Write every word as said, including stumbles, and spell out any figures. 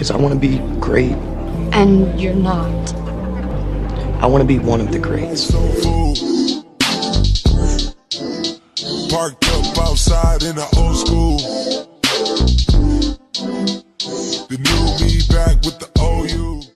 because I want to be great. And you're not. I want to be one of the greats. Parked up outside in the old school. The new me back with the